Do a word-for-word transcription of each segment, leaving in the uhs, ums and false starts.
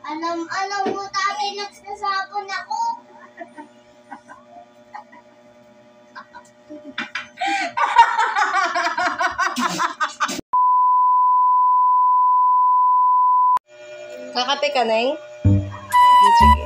Alam, alam mo, tatay, nagsasapon ako. Kakape ka, Neng? Sige.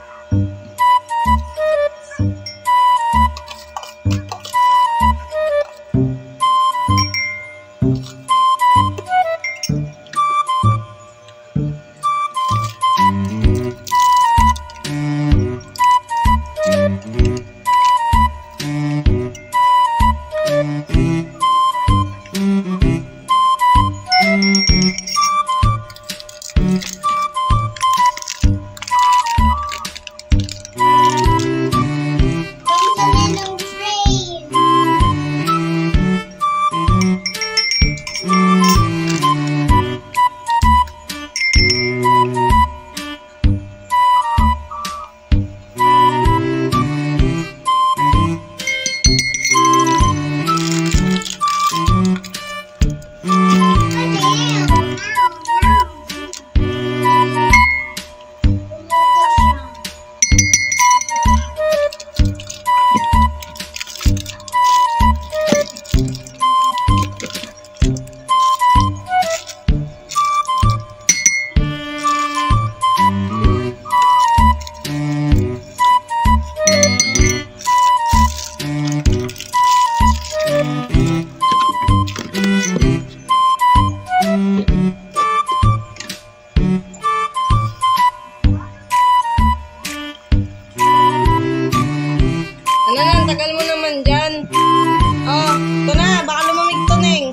Ano na, tagal mo naman dyan. Oh, ito na, baka lumamig to, Neng.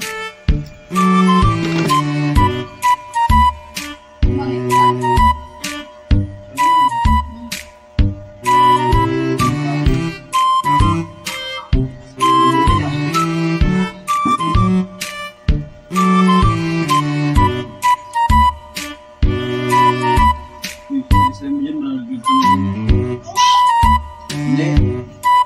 Hindi.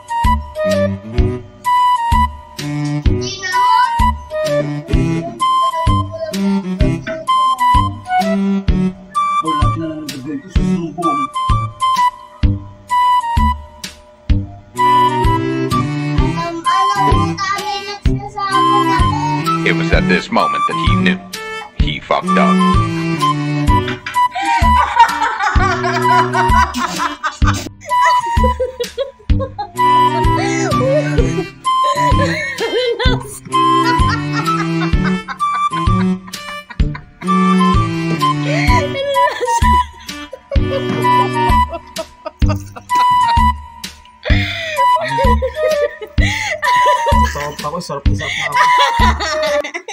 It was at this moment that he knew he fucked up. Sarap ako, sarap na sarap na ako.